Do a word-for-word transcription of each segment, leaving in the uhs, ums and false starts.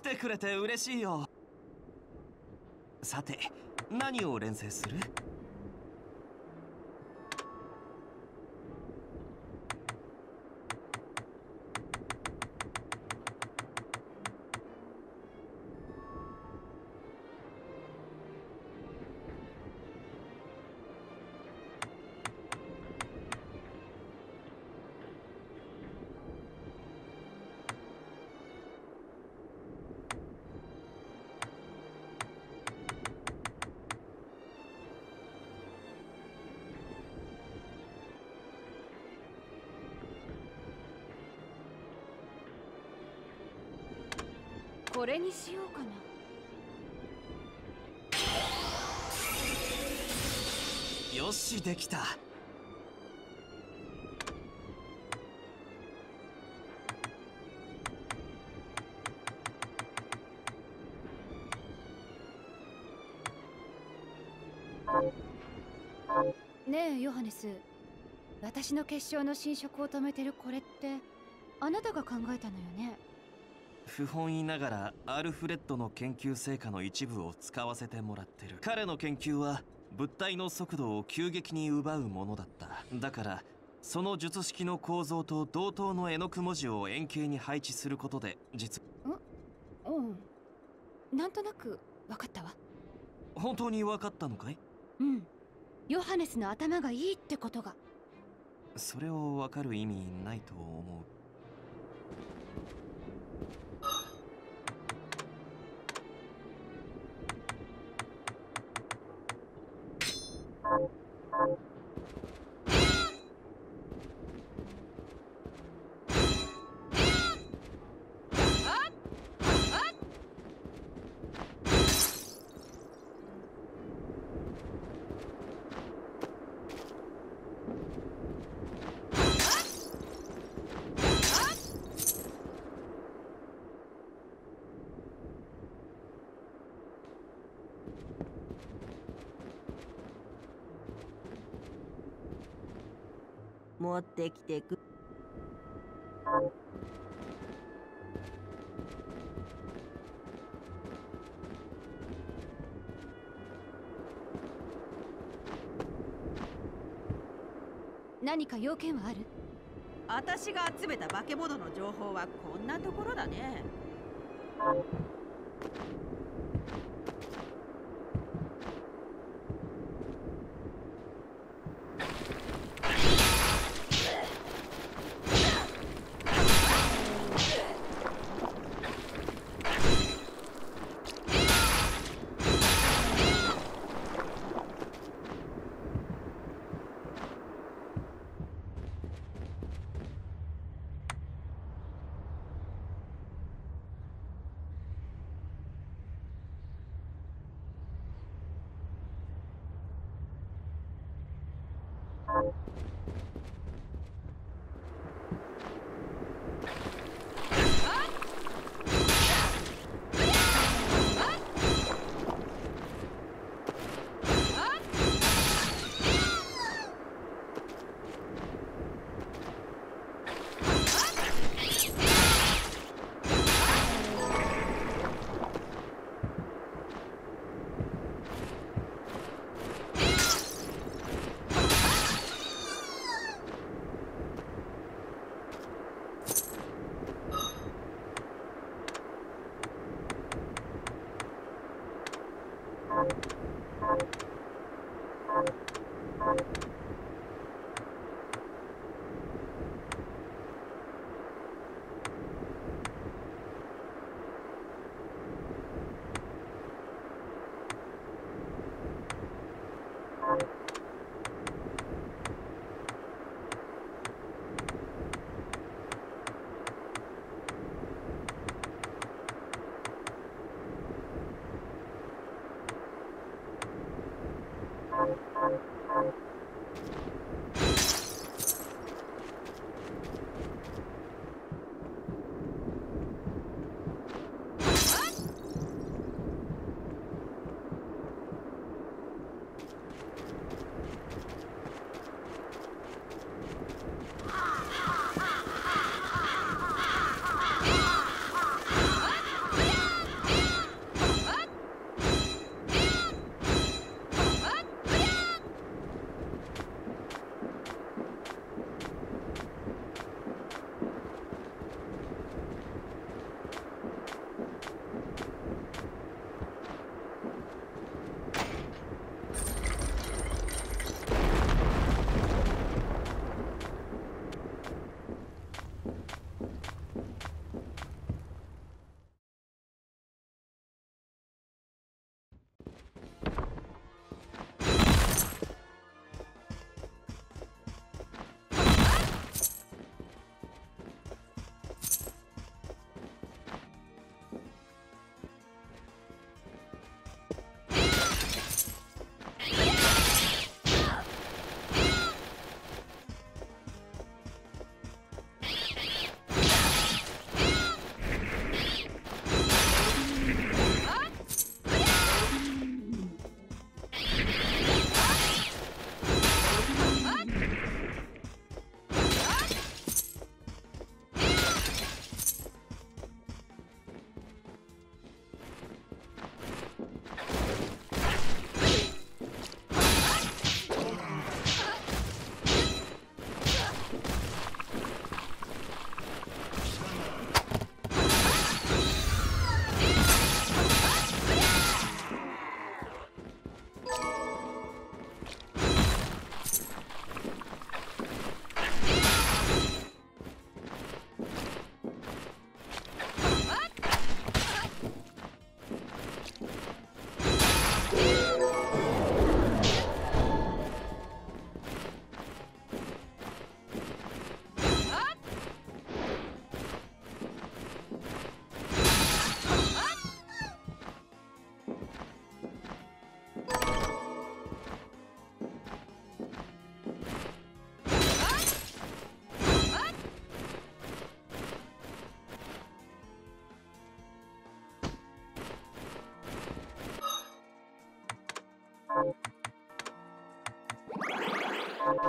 てくれて嬉しいよ。さて、何を錬成する？ これにしようかな。 よし、できた。 ねえヨハネス、私の結晶の侵食を止めてるこれってあなたが考えたのよね？ 不本意ながらアルフレッドの研究成果の一部を使わせてもらってる。彼の研究は物体の速度を急激に奪うものだった。だからその術式の構造と同等の絵の具文字を円形に配置することで実んうんなんとなく分かったわ。 本当に分かったのかい？ うん、ヨハネスの頭がいいってことが。 それを分かる意味ないと思う。 持ってきてく。 何か要件はある？ 私が集めた化け物の情報はこんなところだね。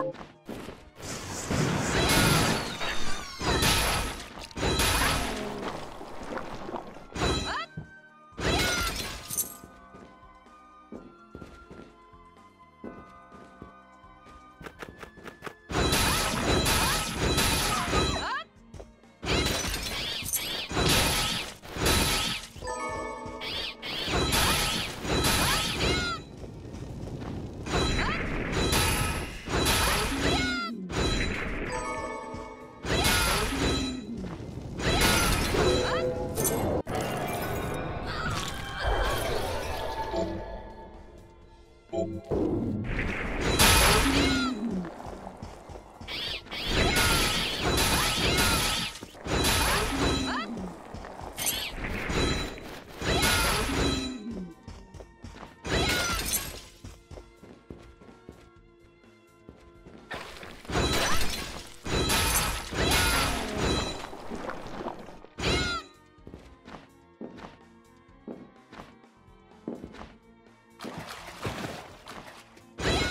あ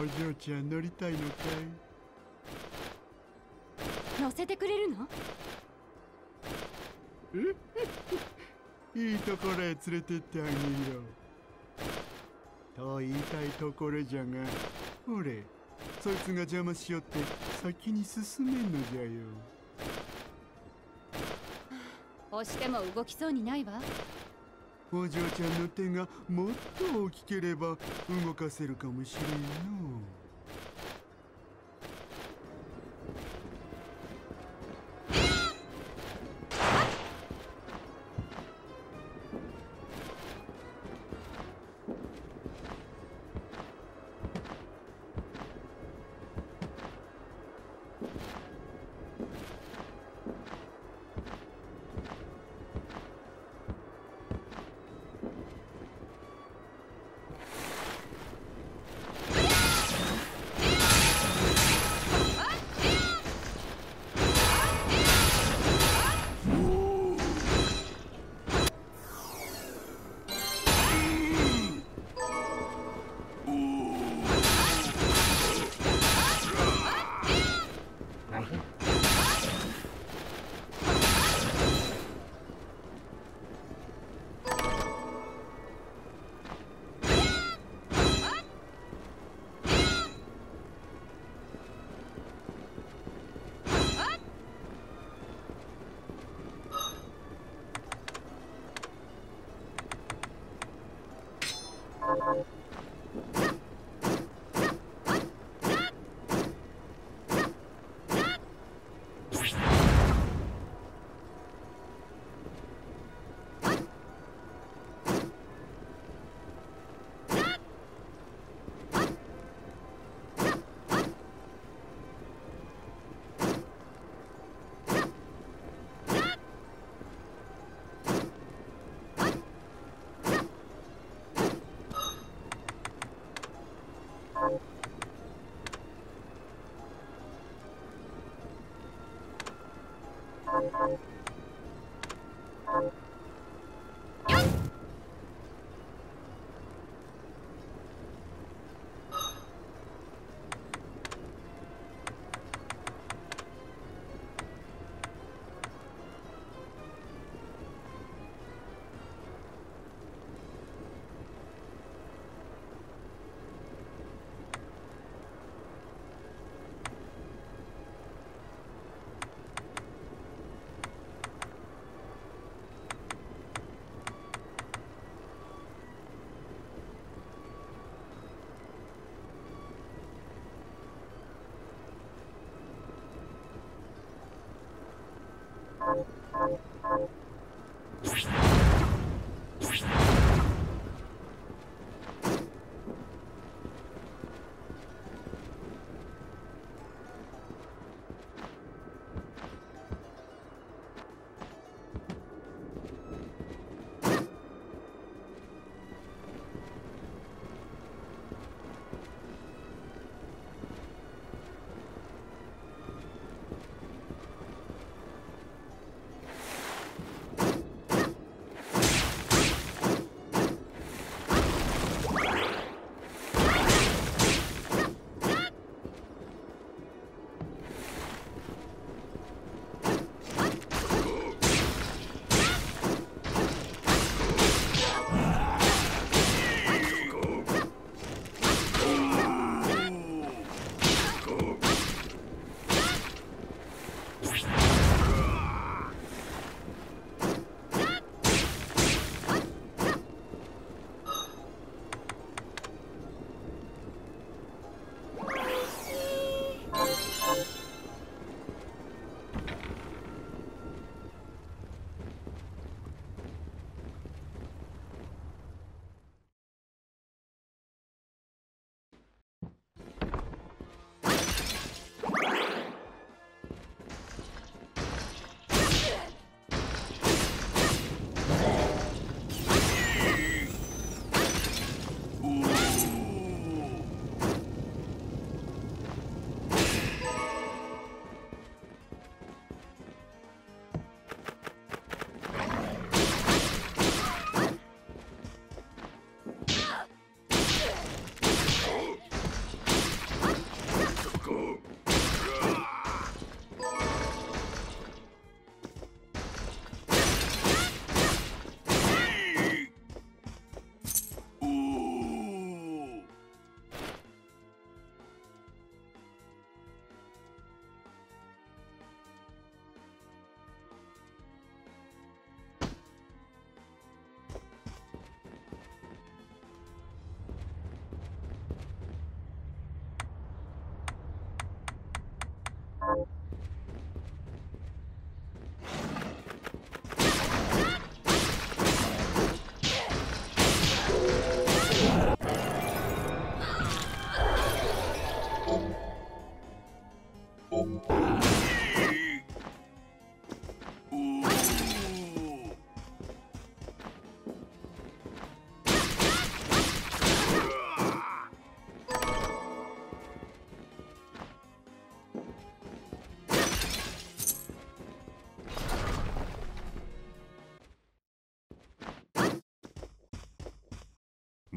嬢ちゃん乗りたいのかい？ 乗せてくれるの？ いいところへ連れてってあげよう。と言いたいところじゃが、ほれ、そいつが邪魔しよって先に進めんのじゃよ。 押しても動きそうにないわ。 お嬢ちゃんの手がもっと大きければ動かせるかもしれんの。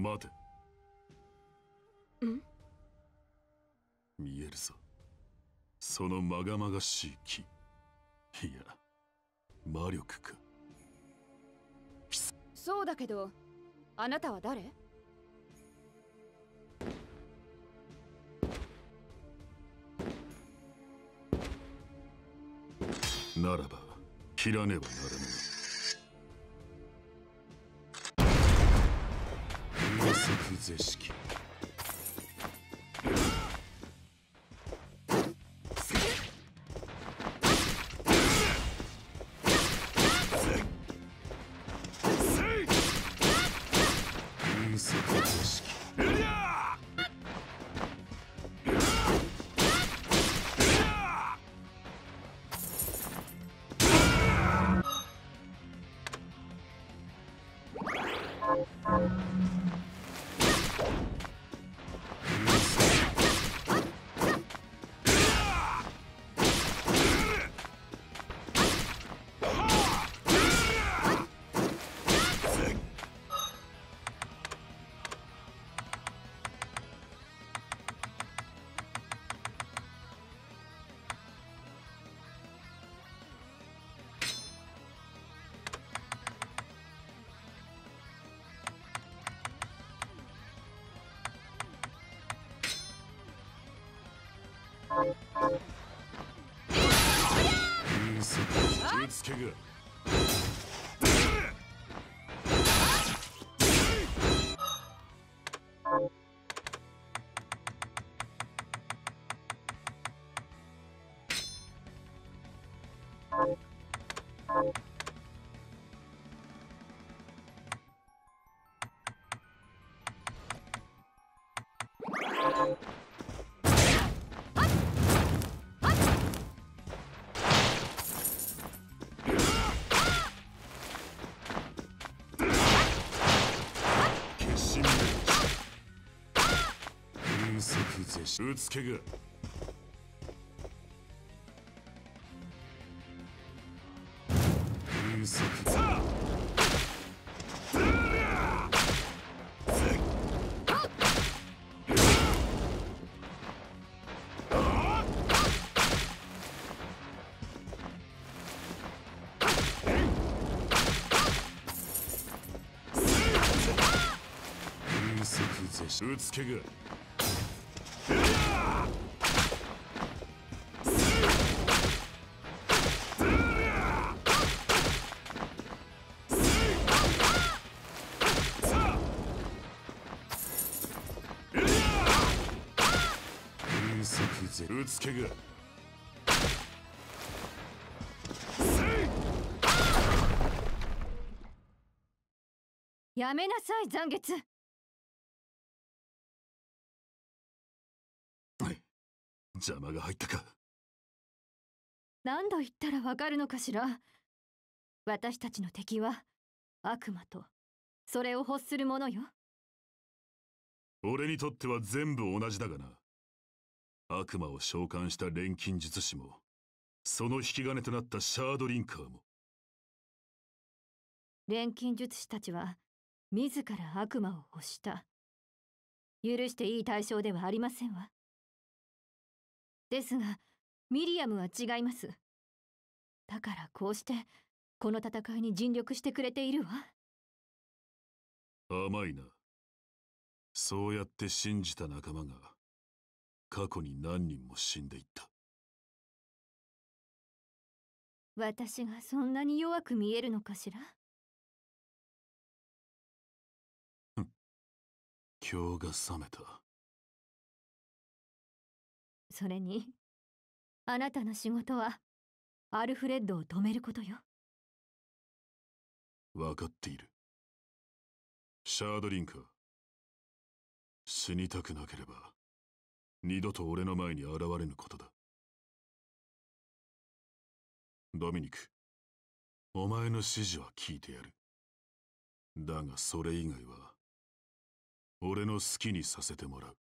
待て。 ん？ 見えるぞ、そのまがまがしい木。いや、魔力か。 そうだけど、あなたは誰？ ならば切らねばならぬ。風速是式。うつけがうつけが風速さ風速是うつけがうつけがやめなさい、残月。 邪魔が入ったか。 何度言ったらわかるのかしら。私たちの敵は悪魔とそれを欲する者よ。 俺にとっては全部同じだがな。悪魔を召喚した錬金術師も、その引き金となったシャードリンカーも。 錬金術師たちは自ら悪魔を欲した。許していい対象ではありませんわ。ですがミリアムは違います。だからこうしてこの戦いに尽力してくれているわ。 甘いな。そうやって信じた仲間が過去に何人も死んでいった。 私がそんなに弱く見えるのかしら。 今日が覚めた。 それにあなたの仕事はアルフレッドを止めることよ。 分かっている。シャードリンカー、死にたくなければ二度と俺の前に現れぬことだ。ドミニク、お前の指示は聞いてやる。だがそれ以外は俺の好きにさせてもらう。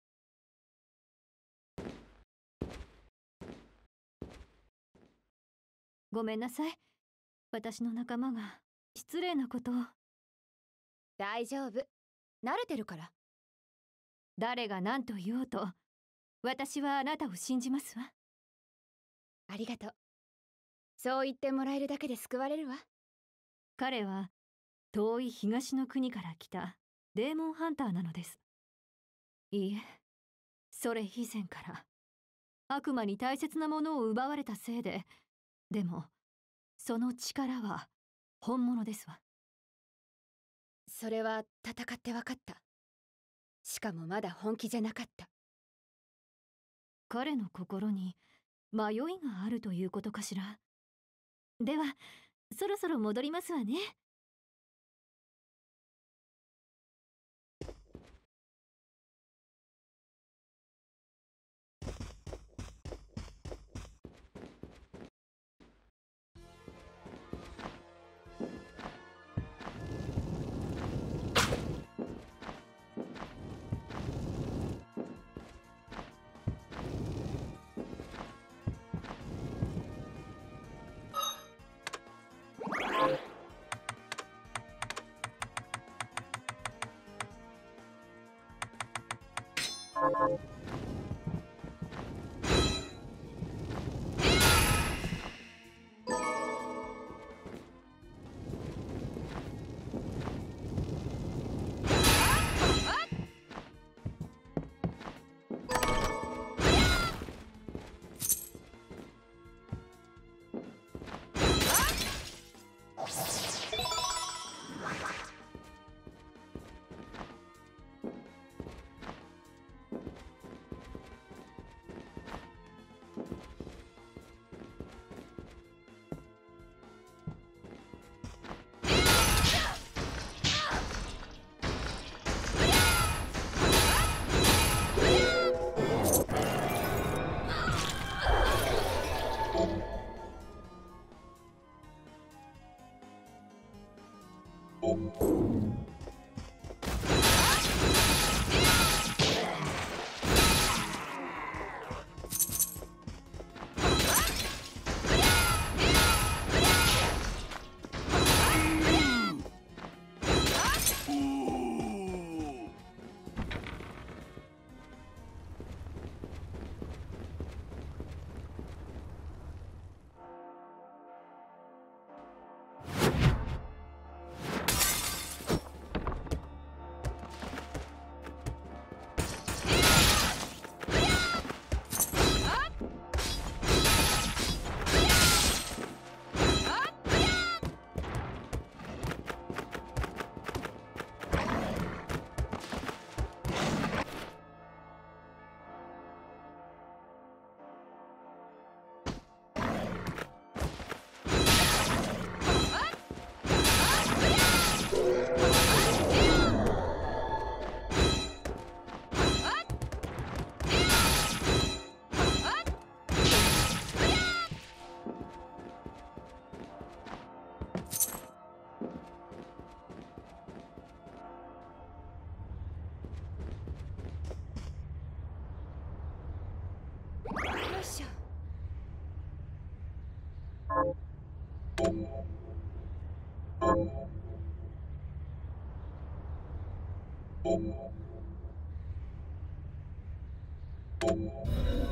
ごめんなさい。私の仲間が失礼なことを。大丈夫。 慣れてるから。 誰が何と言おうと、私はあなたを信じますわ。 ありがとう。そう言ってもらえるだけで救われるわ。 彼は遠い東の国から来たデーモンハンターなのです。いいえ、それ以前から悪魔に大切なものを奪われたせいで、でもその力は本物ですわ。 それは戦って分かった。しかもまだ本気じゃなかった。 彼の心に迷いがあるということかしら。ではそろそろ戻りますわね。 よいしょ。